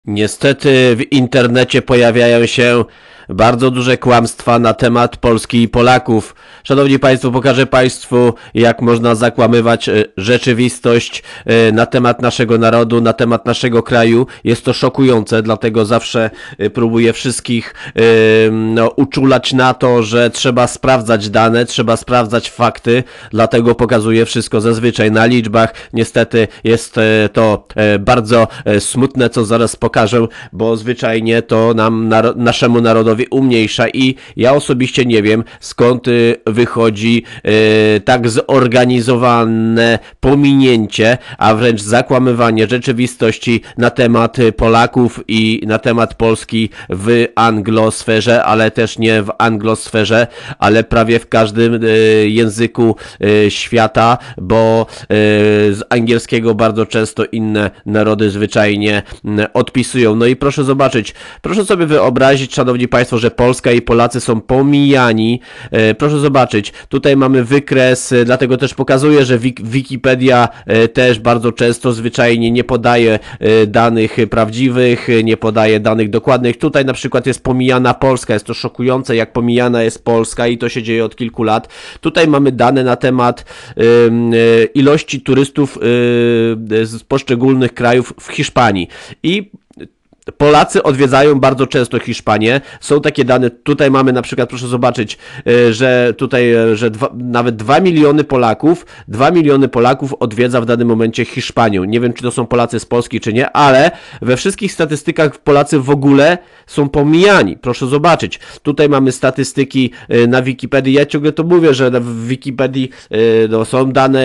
Niestety w internecie pojawiają się bardzo duże kłamstwa na temat Polski i Polaków. Szanowni Państwo, pokażę Państwu, jak można zakłamywać rzeczywistość na temat naszego narodu, na temat naszego kraju. Jest to szokujące, dlatego zawsze próbuję wszystkich uczulać na to, że trzeba sprawdzać dane, trzeba sprawdzać fakty, dlatego pokazuję wszystko zazwyczaj na liczbach. Niestety jest to bardzo smutne, co zaraz pokażę, bo zwyczajnie to naszemu narodowi umniejsza i ja osobiście nie wiem, skąd wychodzi tak zorganizowane pominięcie, a wręcz zakłamywanie rzeczywistości na temat Polaków i na temat Polski w anglosferze, ale też nie w anglosferze, ale prawie w każdym języku świata, bo z angielskiego bardzo często inne narody zwyczajnie odpisują. No i proszę zobaczyć, proszę sobie wyobrazić, szanowni Państwo, że Polska i Polacy są pomijani. Proszę zobaczyć, tutaj mamy wykres, dlatego też pokazuję, że Wikipedia też bardzo często zwyczajnie nie podaje danych prawdziwych, nie podaje danych dokładnych. Tutaj na przykład jest pomijana Polska, jest to szokujące, jak pomijana jest Polska i to się dzieje od kilku lat. Tutaj mamy dane na temat ilości turystów z poszczególnych krajów w Hiszpanii i Polacy odwiedzają bardzo często Hiszpanię. Są takie dane, tutaj mamy na przykład, proszę zobaczyć, że tutaj, nawet 2 miliony Polaków odwiedza w danym momencie Hiszpanię. Nie wiem, czy to są Polacy z Polski, czy nie, ale we wszystkich statystykach Polacy w ogóle są pomijani. Proszę zobaczyć. Tutaj mamy statystyki na Wikipedii. Ja ciągle to mówię, że w Wikipedii są dane,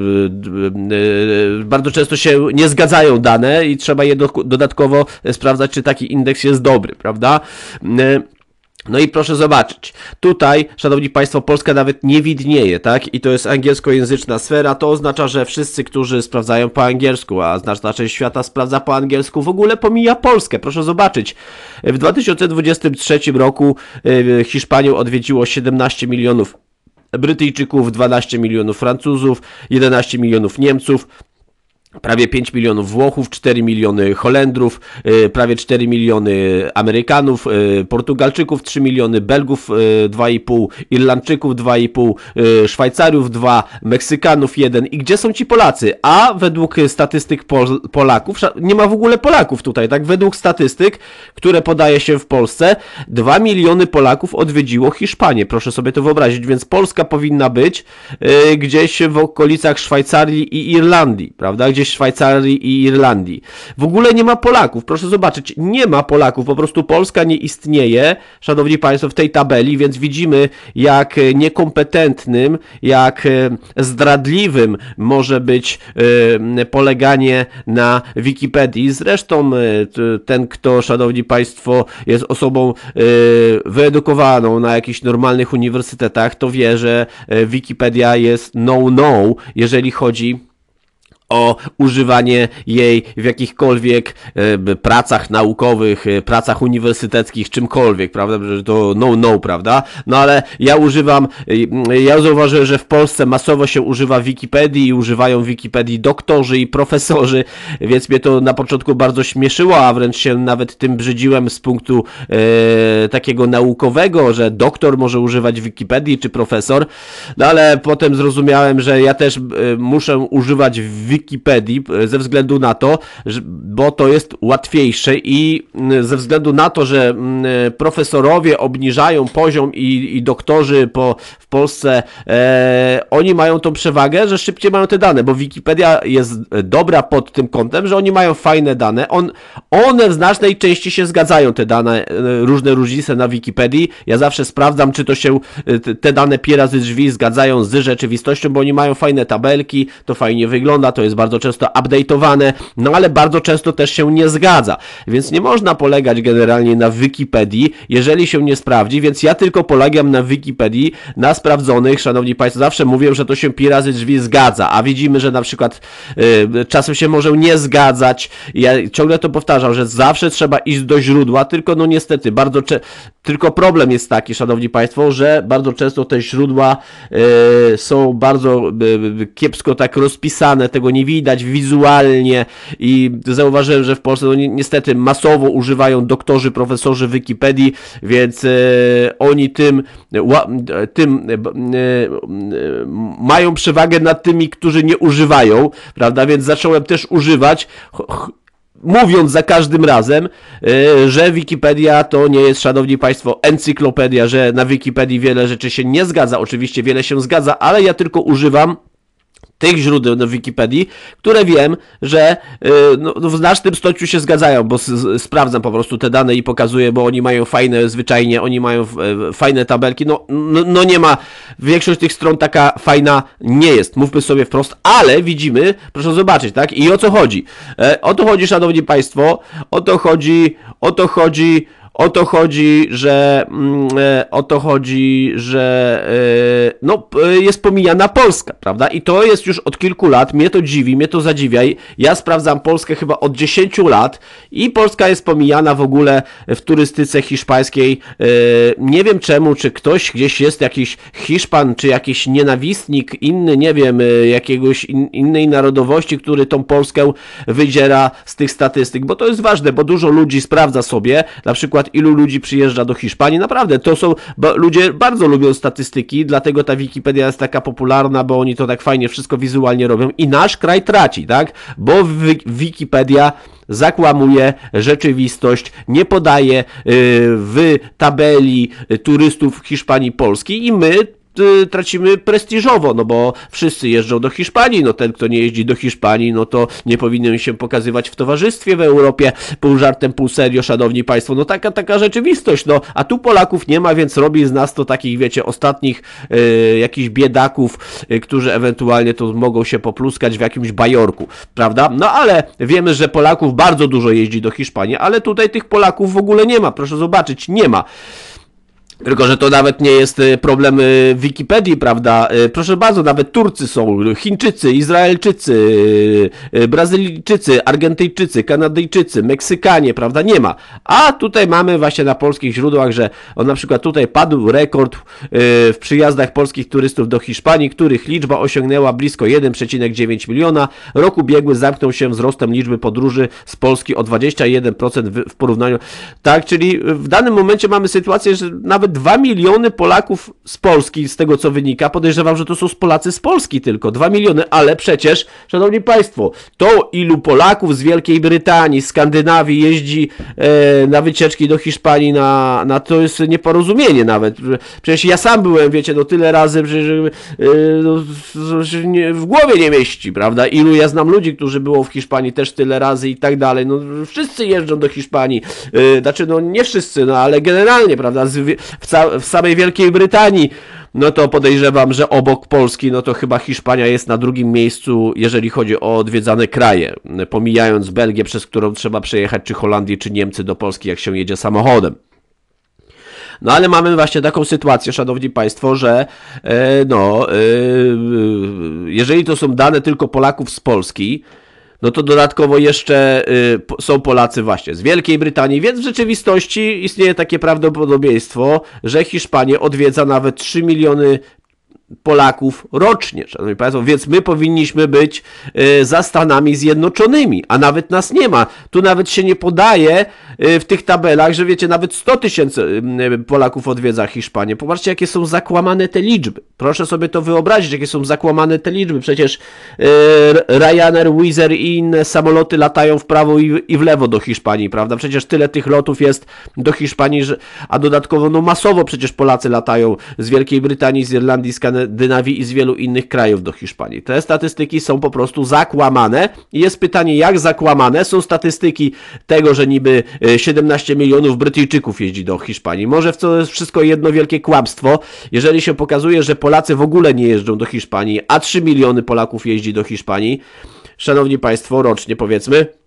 bardzo często się nie zgadzają dane i trzeba je dodatkowo sprawdzać, czy taki indeks jest dobry, prawda? No i proszę zobaczyć, tutaj, szanowni Państwo, Polska nawet nie widnieje, tak? I to jest angielskojęzyczna sfera, to oznacza, że wszyscy, którzy sprawdzają po angielsku, a znaczna część świata sprawdza po angielsku, w ogóle pomija Polskę. Proszę zobaczyć, w 2023 roku Hiszpanię odwiedziło 17 milionów Brytyjczyków, 12 milionów Francuzów, 11 milionów Niemców, prawie 5 milionów Włochów, 4 miliony Holendrów, prawie 4 miliony Amerykanów, Portugalczyków 3 miliony, Belgów 2,5, Irlandczyków 2,5, Szwajcarów 2, Meksykanów 1. I gdzie są ci Polacy? A według statystyk Polaków, nie ma w ogóle Polaków tutaj, tak? Według statystyk, które podaje się w Polsce, 2 miliony Polaków odwiedziło Hiszpanię. Proszę sobie to wyobrazić, więc Polska powinna być gdzieś w okolicach Szwajcarii i Irlandii, prawda? Gdzieś Szwajcarii i Irlandii. W ogóle nie ma Polaków, proszę zobaczyć, nie ma Polaków, po prostu Polska nie istnieje, szanowni Państwo, w tej tabeli, więc widzimy, jak niekompetentnym, jak zdradliwym może być poleganie na Wikipedii. Zresztą ten, kto, szanowni Państwo, jest osobą wyedukowaną na jakichś normalnych uniwersytetach, to wie, że Wikipedia jest no-no, jeżeli chodzi o używanie jej w jakichkolwiek pracach naukowych, pracach uniwersyteckich, czymkolwiek, prawda, że to no, prawda, no ale ja zauważyłem, że w Polsce masowo się używa Wikipedii i używają Wikipedii doktorzy i profesorzy, więc mnie to na początku bardzo śmieszyło, a wręcz się nawet tym brzydziłem z punktu takiego naukowego, że doktor może używać Wikipedii czy profesor, no ale potem zrozumiałem, że ja też muszę używać Wikipedii ze względu na to, bo to jest łatwiejsze i ze względu na to, że profesorowie obniżają poziom i doktorzy w Polsce, oni mają tą przewagę, że szybciej mają te dane, bo Wikipedia jest dobra pod tym kątem, że oni mają fajne dane, one w znacznej części się zgadzają, te dane, różne różnice na Wikipedii, ja zawsze sprawdzam, czy to się te dane pi razy drzwi zgadzają z rzeczywistością, bo oni mają fajne tabelki, to fajnie wygląda, to jest bardzo często update'owane, no ale bardzo często też się nie zgadza, więc nie można polegać generalnie na Wikipedii, jeżeli się nie sprawdzi, więc ja tylko polegam na Wikipedii, na sprawdzonych, szanowni Państwo, zawsze mówię, że to się pi razy drzwi zgadza, a widzimy, że na przykład czasem się może nie zgadzać, ja ciągle to powtarzam, że zawsze trzeba iść do źródła, tylko no niestety, tylko problem jest taki, szanowni Państwo, że bardzo często te źródła są bardzo kiepsko tak rozpisane, tego nie widać wizualnie i zauważyłem, że w Polsce no, niestety masowo używają doktorzy, profesorzy Wikipedii, więc oni tym mają przewagę nad tymi, którzy nie używają, prawda, więc zacząłem też używać, mówiąc za każdym razem, że Wikipedia to nie jest, szanowni państwo, encyklopedia, że na Wikipedii wiele rzeczy się nie zgadza, oczywiście wiele się zgadza, ale ja tylko używam tych źródeł na Wikipedii, które wiem, że w znacznym stopniu się zgadzają, bo sprawdzam po prostu te dane i pokazuję, bo oni mają fajne, zwyczajnie, oni mają fajne tabelki, no nie ma, większość tych stron taka fajna nie jest, mówmy sobie wprost, ale widzimy, proszę zobaczyć, tak, i o co chodzi? O to chodzi, szanowni państwo, o to chodzi, że jest pomijana Polska, prawda? I to jest już od kilku lat, mnie to dziwi, mnie to zadziwia. Ja sprawdzam Polskę chyba od 10 lat i Polska jest pomijana w ogóle w turystyce hiszpańskiej. Nie wiem czemu, czy ktoś gdzieś jest jakiś Hiszpan, czy jakiś nienawistnik inny, nie wiem, jakiegoś innej narodowości, który tą Polskę wydziera z tych statystyk, bo to jest ważne, bo dużo ludzi sprawdza sobie, na przykład ilu ludzi przyjeżdża do Hiszpanii. Naprawdę, to są, ludzie bardzo lubią statystyki, dlatego ta Wikipedia jest taka popularna, bo oni to tak fajnie wszystko wizualnie robią i nasz kraj traci, tak? Bo Wikipedia zakłamuje rzeczywistość, nie podaje w tabeli turystów Hiszpanii Polski i my tracimy prestiżowo, no bo wszyscy jeżdżą do Hiszpanii, no ten, kto nie jeździ do Hiszpanii, no to nie powinien się pokazywać w towarzystwie w Europie, pół żartem, pół serio, szanowni państwo, no taka rzeczywistość, no, a tu Polaków nie ma, więc robi z nas to takich, wiecie, ostatnich jakichś biedaków, którzy ewentualnie to mogą się popluskać w jakimś bajorku, prawda? No ale wiemy, że Polaków bardzo dużo jeździ do Hiszpanii, ale tutaj tych Polaków w ogóle nie ma, proszę zobaczyć, nie ma. Tylko że to nawet nie jest problem Wikipedii, prawda? Proszę bardzo, nawet Turcy są, Chińczycy, Izraelczycy, Brazylijczycy, Argentyjczycy, Kanadyjczycy, Meksykanie, prawda? Nie ma. A tutaj mamy właśnie na polskich źródłach, że na przykład tutaj padł rekord w przyjazdach polskich turystów do Hiszpanii, których liczba osiągnęła blisko 1,9 miliona. Rok ubiegły zamknął się wzrostem liczby podróży z Polski o 21% w porównaniu. Tak, czyli w danym momencie mamy sytuację, że nawet 2 miliony Polaków z Polski, z tego co wynika, podejrzewam, że to są Polacy z Polski tylko, 2 miliony, ale przecież, szanowni państwo, to ilu Polaków z Wielkiej Brytanii, Skandynawii jeździ na wycieczki do Hiszpanii, to jest nieporozumienie nawet. Przecież ja sam byłem, wiecie, no tyle razy, że w głowie nie mieści, prawda? Ilu ja znam ludzi, którzy było w Hiszpanii też tyle razy i tak dalej. No wszyscy jeżdżą do Hiszpanii, znaczy no nie wszyscy, no ale generalnie, prawda, w samej Wielkiej Brytanii, no to podejrzewam, że obok Polski, no to chyba Hiszpania jest na drugim miejscu, jeżeli chodzi o odwiedzane kraje, pomijając Belgię, przez którą trzeba przejechać, czy Holandię, czy Niemcy do Polski, jak się jedzie samochodem. No ale mamy właśnie taką sytuację, szanowni państwo, że jeżeli to są dane tylko Polaków z Polski, no to dodatkowo jeszcze są Polacy właśnie z Wielkiej Brytanii, więc w rzeczywistości istnieje takie prawdopodobieństwo, że Hiszpanię odwiedza nawet 3 miliony Polaków rocznie, szanowni państwo, więc my powinniśmy być za Stanami Zjednoczonymi, a nawet nas nie ma. Tu nawet się nie podaje w tych tabelach, że wiecie, nawet 100 tysięcy Polaków odwiedza Hiszpanię. Popatrzcie, jakie są zakłamane te liczby. Proszę sobie to wyobrazić, jakie są zakłamane te liczby. Przecież Ryanair, Wizz Air i inne samoloty latają w prawo i w lewo do Hiszpanii, prawda? Przecież tyle tych lotów jest do Hiszpanii, a dodatkowo no masowo przecież Polacy latają z Wielkiej Brytanii, z Irlandii, z Skandynawii i z wielu innych krajów do Hiszpanii. Te statystyki są po prostu zakłamane i jest pytanie, jak zakłamane są statystyki tego, że niby 17 milionów Brytyjczyków jeździ do Hiszpanii. Może to jest wszystko jedno wielkie kłamstwo, jeżeli się pokazuje, że Polacy w ogóle nie jeżdżą do Hiszpanii, a 3 miliony Polaków jeździ do Hiszpanii, szanowni państwo, rocznie powiedzmy,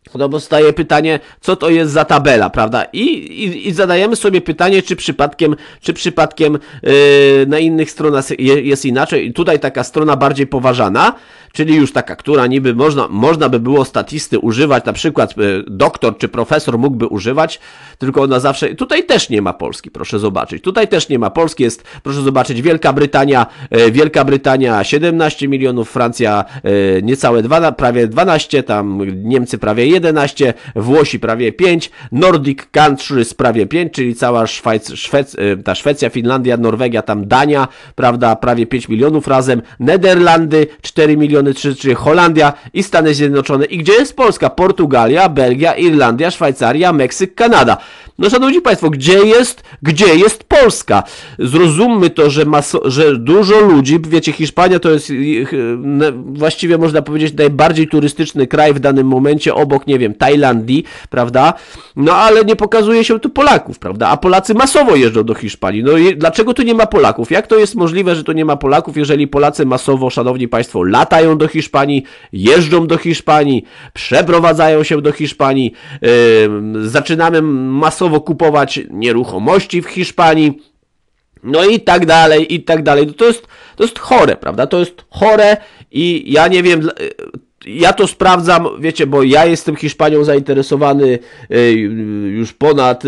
No bo staje pytanie, co to jest za tabela, prawda? I zadajemy sobie pytanie, czy przypadkiem na innych stronach jest inaczej. I tutaj taka strona bardziej poważana, czyli już taka, która niby można by było statisty używać, na przykład doktor czy profesor mógłby używać, tylko ona zawsze, tutaj też nie ma Polski, proszę zobaczyć. Tutaj też nie ma Polski, jest, proszę zobaczyć, Wielka Brytania 17 milionów, Francja niecałe prawie 12, tam Niemcy prawie 11, Włosi prawie 5, Nordic Countries prawie 5, czyli cała ta Szwecja, Finlandia, Norwegia, tam Dania, prawda, prawie 5 milionów razem, Nederlandy 4 miliony, czyli Holandia i Stany Zjednoczone. I gdzie jest Polska? Portugalia, Belgia, Irlandia, Szwajcaria, Meksyk, Kanada. No szanowni państwo, gdzie jest Polska? Zrozummy to, że dużo ludzi, wiecie, Hiszpania to jest właściwie można powiedzieć najbardziej turystyczny kraj w danym momencie obok, nie wiem, Tajlandii, prawda? No ale nie pokazuje się tu Polaków, prawda? A Polacy masowo jeżdżą do Hiszpanii. No i dlaczego tu nie ma Polaków? Jak to jest możliwe, że tu nie ma Polaków, jeżeli Polacy masowo, szanowni państwo, latają do Hiszpanii, jeżdżą do Hiszpanii, przeprowadzają się do Hiszpanii, zaczynamy masowo kupować nieruchomości w Hiszpanii, no i tak dalej, i tak dalej. No to jest chore, prawda? To jest chore i ja nie wiem, ja to sprawdzam, wiecie, bo ja jestem Hiszpanią zainteresowany już ponad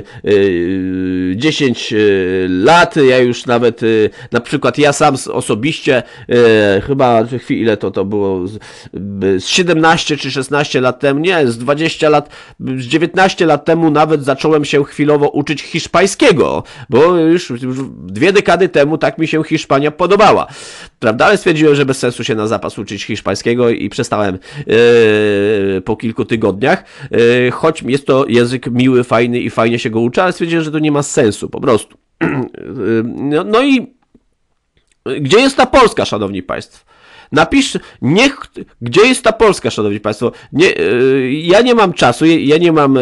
10 lat, ja już nawet, na przykład ja sam osobiście, chyba, ile to było, z 17 czy 16 lat temu, nie, z 20 lat, z 19 lat temu nawet zacząłem się chwilowo uczyć hiszpańskiego, bo już 2 dekady temu tak mi się Hiszpania podobała, prawda, ale stwierdziłem, że bez sensu się na zapas uczyć hiszpańskiego i przestałem po kilku tygodniach, choć jest to język miły, fajny i fajnie się go uczy, ale stwierdziłem, że to nie ma sensu po prostu. No i gdzie jest ta Polska, szanowni państwo? Gdzie jest ta Polska, szanowni państwo? Ja nie mam czasu, ja nie mam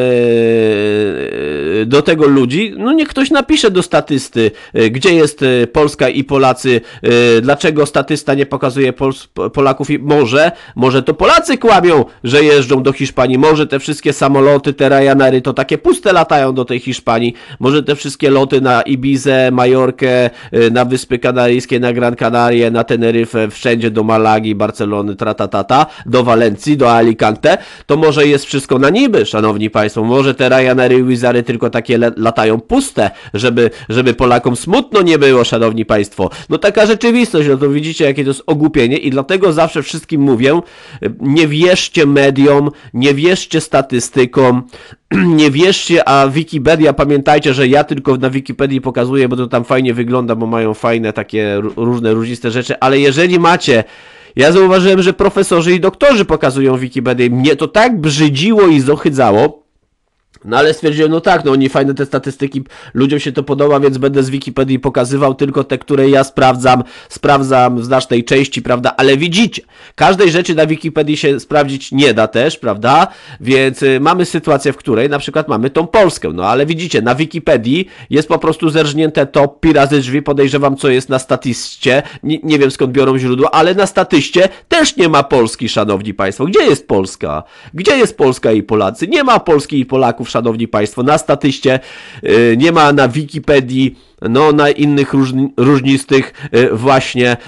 do tego ludzi, no niech ktoś napisze do statysty, gdzie jest Polska i Polacy, dlaczego statysta nie pokazuje Polaków i może to Polacy kłamią, że jeżdżą do Hiszpanii, może te wszystkie samoloty, te Ryanairy to takie puste latają do tej Hiszpanii, może te wszystkie loty na Ibizę, Majorkę, na Wyspy Kanaryjskie, na Gran Canaria, na Teneryfę, wszędzie do Malagi, Barcelony, tratatata, do Walencji, do Alicante, to może jest wszystko na niby, szanowni państwo, może te Ryanairy i Wizary tylko takie latają puste, żeby Polakom smutno nie było, szanowni państwo. No taka rzeczywistość, no to widzicie, jakie to jest ogłupienie i dlatego zawsze wszystkim mówię, nie wierzcie mediom, nie wierzcie statystykom, nie wierzcie, a Wikipedia, pamiętajcie, że ja tylko na Wikipedii pokazuję, bo to tam fajnie wygląda, bo mają fajne takie różne różniste rzeczy, ale jeżeli macie, ja zauważyłem, że profesorzy i doktorzy pokazują Wikipedię, mnie to tak brzydziło i zohydzało, no ale stwierdziłem, no tak, no oni fajne te statystyki, ludziom się to podoba, więc będę z Wikipedii pokazywał tylko te, które ja sprawdzam w znacznej części, prawda, ale widzicie, każdej rzeczy na Wikipedii się sprawdzić nie da też, prawda, więc mamy sytuację, w której na przykład mamy tą Polskę, no ale widzicie, na Wikipedii jest po prostu zerżnięte to pi razy drzwi, podejrzewam, co jest na statyście, nie wiem skąd biorą źródła, ale na statyście też nie ma Polski, szanowni państwo, gdzie jest Polska? Gdzie jest Polska i Polacy? Nie ma Polski i Polaków, szanowni państwo, na statyście, nie ma na Wikipedii, no na innych różnistych właśnie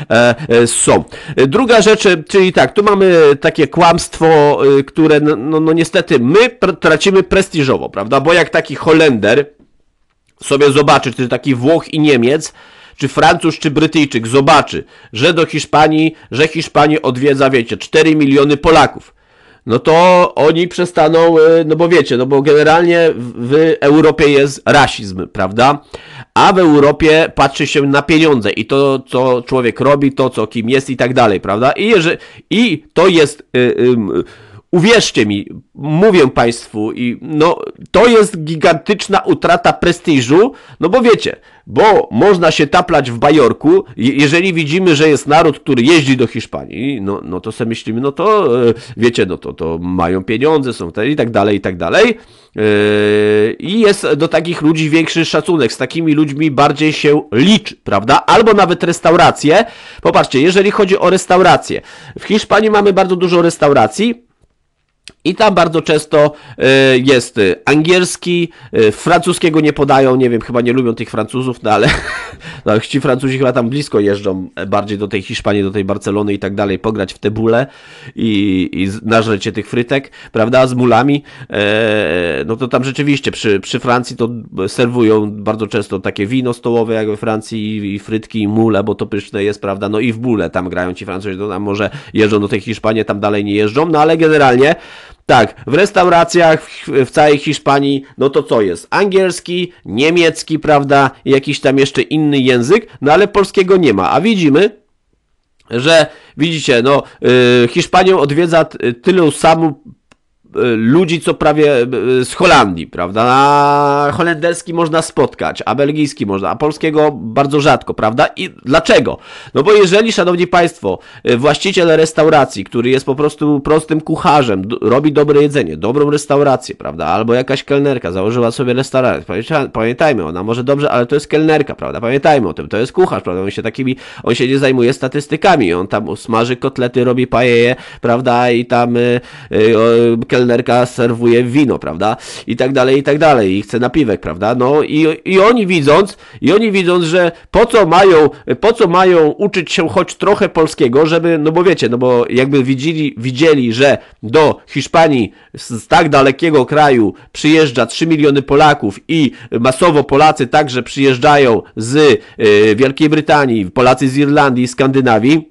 są. Druga rzecz, czyli tak, tu mamy takie kłamstwo, które no niestety my tracimy prestiżowo, prawda, bo jak taki Holender sobie zobaczy, czy taki Włoch i Niemiec, czy Francuz, czy Brytyjczyk zobaczy, że Hiszpanię odwiedza, wiecie, 4 miliony Polaków, no to oni przestaną, no bo wiecie, no bo generalnie w Europie jest rasizm, prawda? A w Europie patrzy się na pieniądze i to, co człowiek robi, to, co kim jest i tak dalej, prawda? I to jest... Uwierzcie mi, mówię państwu, i no to jest gigantyczna utrata prestiżu, no bo wiecie, bo można się taplać w bajorku, jeżeli widzimy, że jest naród, który jeździ do Hiszpanii, no to sobie myślimy, no to wiecie, no to mają pieniądze, są te i tak dalej, i tak dalej. I jest do takich ludzi większy szacunek, z takimi ludźmi bardziej się liczy, prawda? Albo nawet restauracje. Popatrzcie, jeżeli chodzi o restauracje, w Hiszpanii mamy bardzo dużo restauracji, I tam bardzo często jest angielski, francuskiego nie podają, nie wiem, chyba nie lubią tych Francuzów, no ale no, ci Francuzi chyba tam blisko jeżdżą bardziej do tej Hiszpanii, do tej Barcelony i tak dalej, pograć w te bóle i nażreć się tych frytek, prawda, z mulami, no to tam rzeczywiście przy Francji to serwują bardzo często takie wino stołowe jak we Francji i frytki i mule, bo to pyszne jest, prawda, no i w bóle tam grają ci Francuzi, to tam może jeżdżą do tej Hiszpanii, tam dalej nie jeżdżą, no ale generalnie tak, w restauracjach w całej Hiszpanii, no to co jest? Angielski, niemiecki, prawda, i jakiś tam jeszcze inny język, no ale polskiego nie ma, a widzimy, że widzicie, no Hiszpanią odwiedza tylu samo ludzi, co prawie z Holandii, prawda? A holenderski można spotkać, a belgijski można, a polskiego bardzo rzadko, prawda? I dlaczego? No bo jeżeli, szanowni państwo, właściciel restauracji, który jest po prostu prostym kucharzem, robi dobre jedzenie, dobrą restaurację, prawda? Albo jakaś kelnerka założyła sobie restaurację, pamiętajmy, ona może dobrze, ale to jest kelnerka, prawda? Pamiętajmy o tym, to jest kucharz, prawda? On się nie zajmuje statystykami, on tam smaży kotlety, robi pajeje, prawda? I tam kelnerka serwuje wino, prawda? I tak dalej, i chce napiwek, prawda? No i oni widząc, że po co mają uczyć się choć trochę polskiego, żeby, no bo wiecie, no bo jakby widzieli, że do Hiszpanii z tak dalekiego kraju przyjeżdża 3 miliony Polaków i masowo Polacy także przyjeżdżają z Wielkiej Brytanii, Polacy z Irlandii i Skandynawii,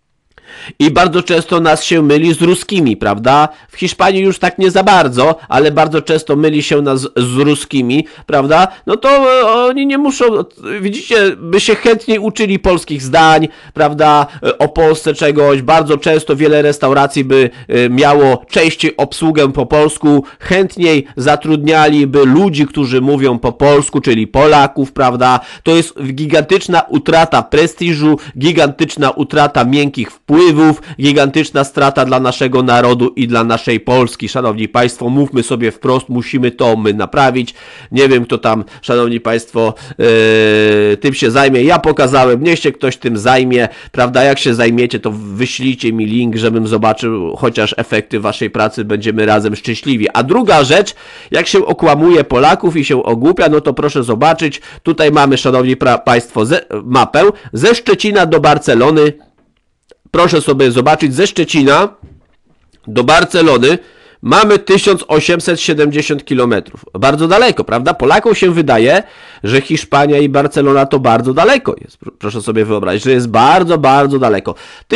i bardzo często nas się myli z ruskimi, prawda? W Hiszpanii już tak nie za bardzo, ale bardzo często myli się nas z ruskimi, prawda? No to oni nie muszą, widzicie, by się chętniej uczyli polskich zdań, prawda? O Polsce czegoś. Bardzo często wiele restauracji by miało częściej obsługę po polsku, chętniej zatrudnialiby ludzi, którzy mówią po polsku, czyli Polaków, prawda? To jest gigantyczna utrata prestiżu, gigantyczna utrata miękkich wpływów, gigantyczna strata dla naszego narodu i dla naszej Polski. Szanowni państwo, mówmy sobie wprost, musimy to my naprawić. Nie wiem, kto tam, szanowni państwo, tym się zajmie. Ja pokazałem, niech się ktoś tym zajmie, prawda? Jak się zajmiecie, to wyślijcie mi link, żebym zobaczył chociaż efekty waszej pracy, będziemy razem szczęśliwi. A druga rzecz, jak się okłamuje Polaków i się ogłupia, no to proszę zobaczyć, tutaj mamy, szanowni państwo, mapę ze Szczecina do Barcelony. Proszę sobie zobaczyć, ze Szczecina do Barcelony mamy 1870 km. Bardzo daleko, prawda? Polakom się wydaje, że Hiszpania i Barcelona to bardzo daleko jest. Proszę sobie wyobrazić, że jest bardzo, bardzo daleko.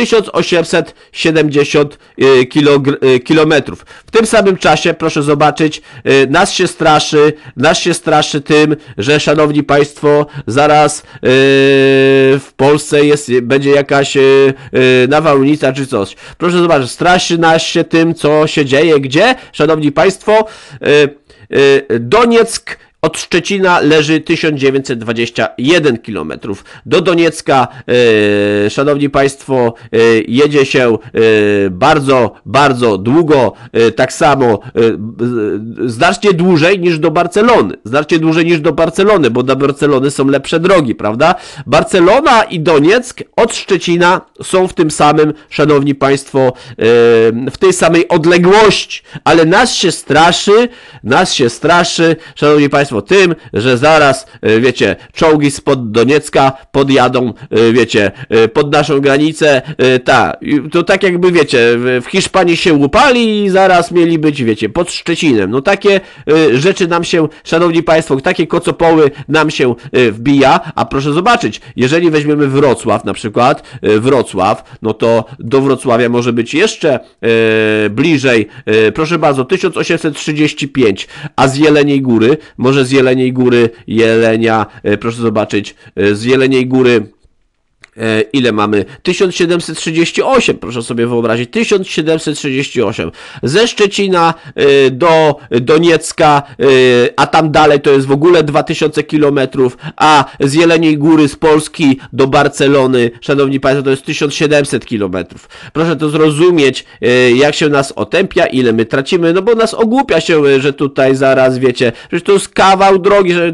1870 km. W tym samym czasie, proszę zobaczyć, nas się straszy tym, że, szanowni państwo, zaraz w Polsce będzie jakaś nawałnica czy coś. Proszę zobaczyć, straszy nas się tym, co się dzieje, gdzie, szanowni państwo, Donieck od Szczecina leży 1921 km. Do Doniecka, szanowni państwo, jedzie się bardzo, bardzo długo, tak samo znacznie dłużej niż do Barcelony. Znacznie dłużej niż do Barcelony, bo do Barcelony są lepsze drogi, prawda? Barcelona i Donieck od Szczecina są w tym samym, szanowni państwo, w tej samej odległości, ale nas się straszy, szanowni państwo, tym, że zaraz, wiecie, czołgi spod Doniecka podjadą, wiecie, pod naszą granicę, to tak jakby, wiecie, w Hiszpanii się łupali i zaraz mieli być, wiecie, pod Szczecinem. No takie rzeczy nam się, szanowni państwo, takie kocopoły nam się wbija, a proszę zobaczyć, jeżeli weźmiemy Wrocław, na przykład, no to do Wrocławia może być jeszcze bliżej, proszę bardzo, 1835, a z Jeleniej Góry, może z Jeleniej Góry, proszę zobaczyć, z Jeleniej Góry, ile mamy? 1738, proszę sobie wyobrazić, 1738. Ze Szczecina do Doniecka, a tam dalej to jest w ogóle 2000 km, a z Jeleniej Góry z Polski do Barcelony, szanowni państwo, to jest 1700 km. Proszę to zrozumieć, jak się nas otępia, ile my tracimy, no bo nas ogłupia się, że tutaj zaraz, wiecie, że to jest kawał drogi, że to jest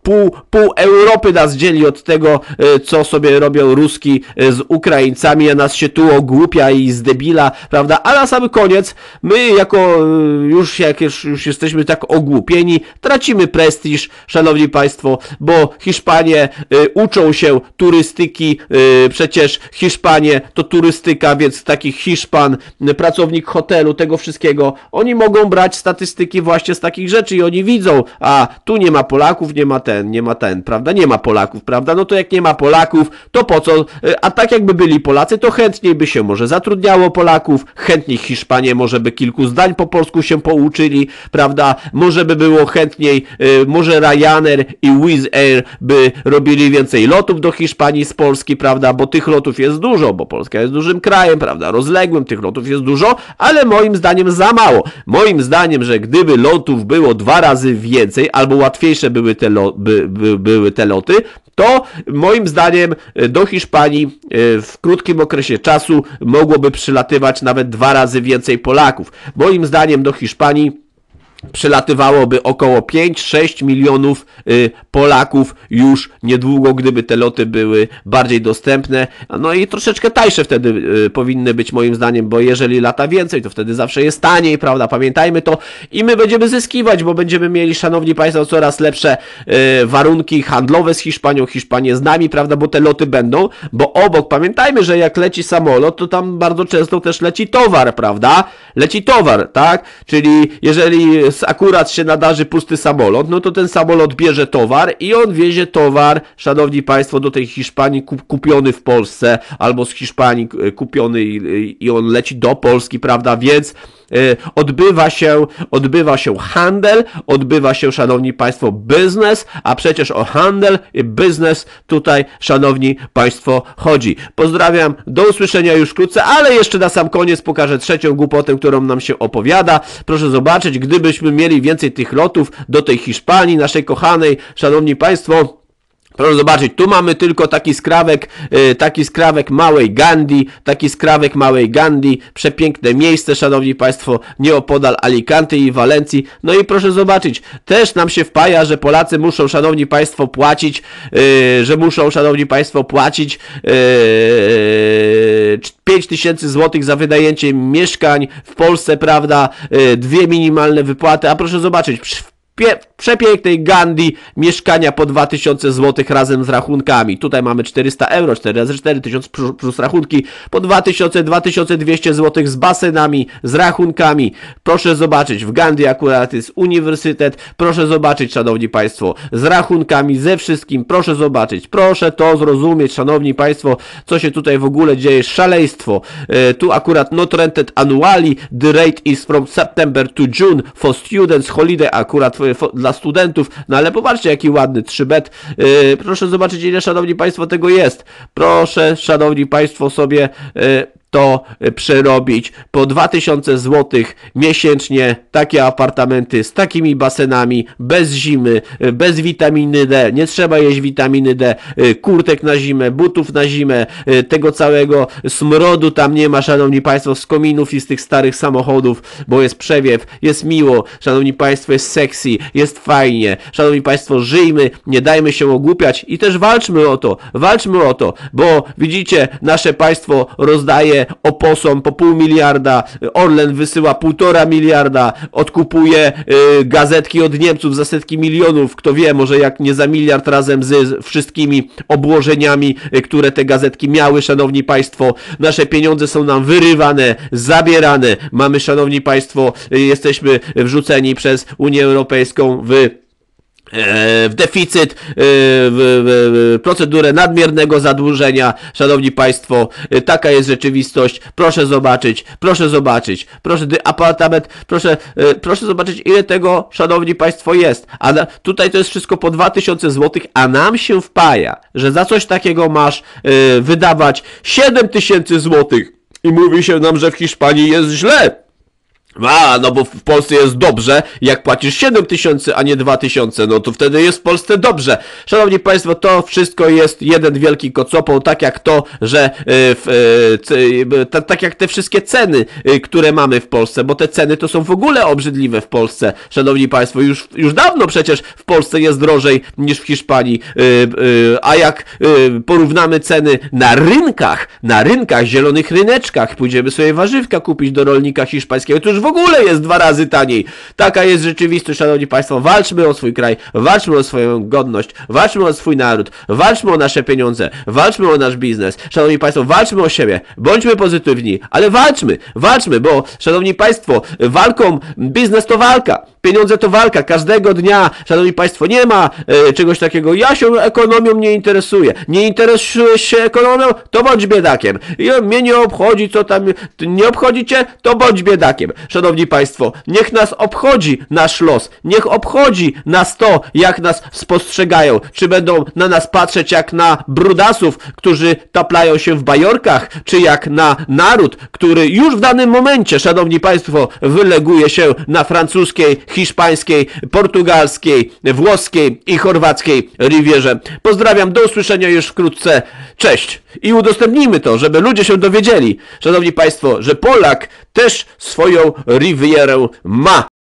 pół Europy nas dzieli od tego, co sobie robią Ruski z Ukraińcami, a nas się tu ogłupia i zdebila, prawda? A na sam koniec, my jak już jesteśmy tak ogłupieni, tracimy prestiż, szanowni państwo, bo Hiszpanie uczą się turystyki, przecież Hiszpanie to turystyka, więc taki Hiszpan, pracownik hotelu, tego wszystkiego, oni mogą brać statystyki właśnie z takich rzeczy i oni widzą, a tu nie ma Polaków, nie ma ten, prawda? Nie ma Polaków, prawda? No to jak nie ma Polaków, to po co? A tak jakby byli Polacy, to chętniej by się może zatrudniało Polaków, chętniej Hiszpanie może by kilku zdań po polsku się pouczyli, prawda? Może by było chętniej, może Ryanair i Wizz Air by robili więcej lotów do Hiszpanii z Polski, prawda? Bo tych lotów jest dużo, bo Polska jest dużym krajem, prawda? Rozległym, tych lotów jest dużo, ale moim zdaniem za mało. Moim zdaniem, że gdyby lotów było 2 razy więcej, albo łatwiejsze były te loty, to moim zdaniem do Hiszpanii w krótkim okresie czasu mogłoby przylatywać nawet 2 razy więcej Polaków. Moim zdaniem do Hiszpanii przylatywałoby około 5-6 milionów Polaków już niedługo, gdyby te loty były bardziej dostępne. No i troszeczkę tańsze wtedy powinny być moim zdaniem, bo jeżeli lata więcej, to wtedy zawsze jest taniej, prawda? Pamiętajmy to i my będziemy zyskiwać, bo będziemy mieli, szanowni państwo, coraz lepsze warunki handlowe z Hiszpanią, Hiszpanię z nami, prawda? Bo te loty będą, bo obok, pamiętajmy, że jak leci samolot, to tam bardzo często też leci towar, prawda? Leci towar, tak? Czyli jeżeli akurat się nadarzy pusty samolot, no to ten samolot bierze towar i on wiezie towar, szanowni państwo, do tej Hiszpanii kupiony w Polsce, albo z Hiszpanii kupiony i on leci do Polski, prawda, więc odbywa się handel, odbywa się, szanowni państwo, biznes, a przecież o handel i biznes tutaj, szanowni państwo, chodzi. Pozdrawiam, do usłyszenia już wkrótce, ale jeszcze na sam koniec pokażę trzecią głupotę, którą nam się opowiada. Proszę zobaczyć, gdybyśmy mieli więcej tych lotów do tej Hiszpanii, naszej kochanej, szanowni państwo, proszę zobaczyć, tu mamy tylko taki skrawek małej Gandhi, przepiękne miejsce, szanowni państwo, nieopodal Alicante i Walencji. No i proszę zobaczyć, też nam się wpaja, że Polacy muszą, szanowni państwo, płacić, 5000 zł za wynajęcie mieszkań w Polsce, prawda, 2 minimalne wypłaty, a proszę zobaczyć, przepięknej Gandhi mieszkania po 2000 zł razem z rachunkami. Tutaj mamy 400 euro, 4 razy 4 1000 plus rachunki, po 2200 zł z basenami, z rachunkami. Proszę zobaczyć, w Gandhi akurat jest uniwersytet, proszę zobaczyć, szanowni państwo, z rachunkami, ze wszystkim, proszę zobaczyć, proszę to zrozumieć, szanowni państwo, co się tutaj w ogóle dzieje, szaleństwo. Tu akurat not rented annually, the rate is from September to June for students, holiday akurat dla studentów, no ale popatrzcie, jaki ładny 3-bet. Proszę zobaczyć, ile, szanowni państwo, tego jest. Proszę, szanowni państwo, sobie to przerobić. Po 2000 zł miesięcznie takie apartamenty z takimi basenami, bez zimy, bez witaminy D, nie trzeba jeść witaminy D, kurtek na zimę, butów na zimę, tego całego smrodu tam nie ma, szanowni państwo, z kominów i z tych starych samochodów, bo jest przewiew, jest miło, szanowni państwo, jest sexy, jest fajnie, szanowni państwo, żyjmy, nie dajmy się ogłupiać i też walczmy o to, bo widzicie, nasze państwo rozdaje oposom po 0,5 miliarda, Orlen wysyła 1,5 miliarda, odkupuje gazetki od Niemców za setki milionów, kto wie, może jak nie za miliard razem z wszystkimi obłożeniami, które te gazetki miały, szanowni państwo, nasze pieniądze są nam wyrywane, zabierane, mamy, szanowni państwo, jesteśmy wrzuceni przez Unię Europejską w deficyt, w procedurę nadmiernego zadłużenia, szanowni państwo, taka jest rzeczywistość, proszę zobaczyć, apartament, proszę zobaczyć, ile tego, szanowni państwo, jest, a tutaj to jest wszystko po 2000 zł, a nam się wpaja, że za coś takiego masz wydawać 7000 zł i mówi się nam, że w Hiszpanii jest źle. No bo w Polsce jest dobrze, jak płacisz 7 000, a nie 2000, no to wtedy jest w Polsce dobrze. Szanowni Państwo, to wszystko jest jeden wielki kocopą, tak jak to, że tak jak te wszystkie ceny, które mamy w Polsce, bo te ceny to są w ogóle obrzydliwe w Polsce. Szanowni Państwo, już dawno przecież w Polsce jest drożej niż w Hiszpanii, a jak porównamy ceny na rynkach, zielonych ryneczkach, pójdziemy sobie warzywka kupić do rolnika hiszpańskiego, to już w ogóle jest 2 razy taniej. Taka jest rzeczywistość, szanowni państwo. Walczmy o swój kraj, walczmy o swoją godność, walczmy o swój naród, walczmy o nasze pieniądze, walczmy o nasz biznes. Szanowni państwo, walczmy o siebie, bądźmy pozytywni, ale walczmy, bo szanowni państwo, biznes to walka. Pieniądze to walka, każdego dnia, szanowni państwo, nie ma czegoś takiego, ja się ekonomią nie interesuję, nie interesujesz się ekonomią, to bądź biedakiem, mnie nie obchodzi, co tam, nie obchodzi cię, to bądź biedakiem. Szanowni państwo, niech nas obchodzi nasz los, niech obchodzi nas to, jak nas spostrzegają, czy będą na nas patrzeć jak na brudasów, którzy taplają się w bajorkach, czy jak na naród, który już w danym momencie, szanowni państwo, wyleguje się na francuskiej, hiszpańskiej, portugalskiej, włoskiej i chorwackiej rivierze. Pozdrawiam, do usłyszenia już wkrótce. Cześć! I udostępnijmy to, żeby ludzie się dowiedzieli, szanowni państwo, że Polak też swoją rivierę ma.